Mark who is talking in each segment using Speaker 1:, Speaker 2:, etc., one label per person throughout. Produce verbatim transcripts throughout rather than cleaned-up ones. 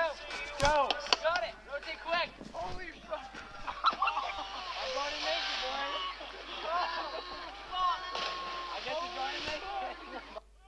Speaker 1: Go! Got it! Rotate quick! Holy fuck! I'm going to make it, boys! I guess you're going to make it!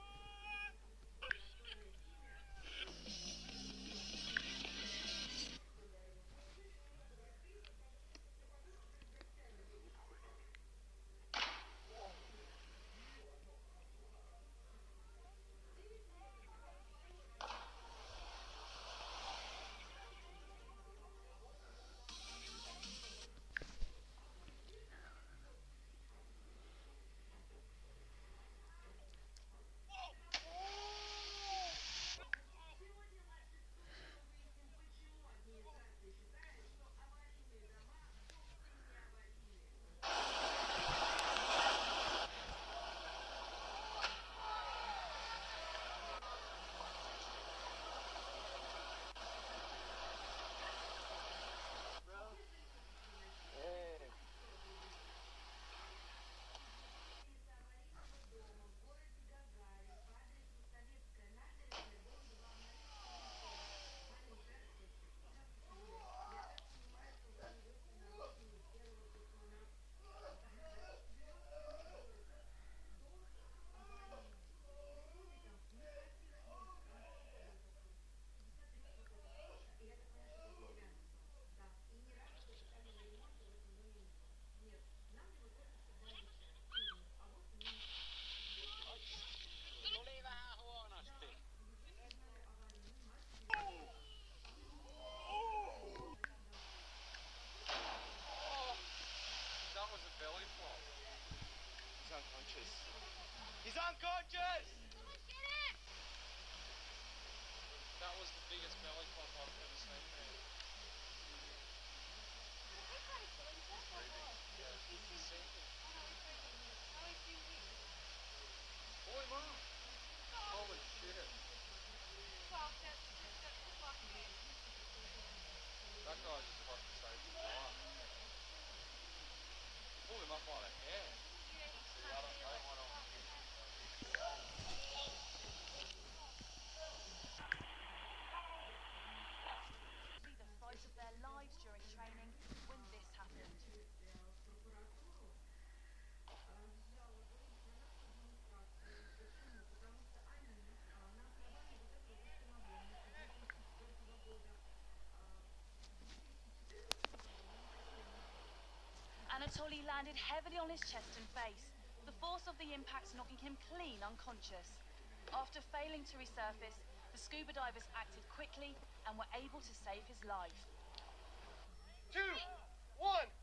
Speaker 2: He's unconscious!
Speaker 3: That was the biggest belly flop I've ever seen, man. Boy, Mom! Holy shit. That guy just fucking saved his life. Pulled him up by the hair. See, I don't, I don't want to...
Speaker 4: the fight of their lives during training when this happened. Anatoly landed heavily on his chest and face, the force of the impact knocking him clean unconscious. After failing to resurface, the scuba divers acted quickly and were able to save his life.
Speaker 2: Two, one.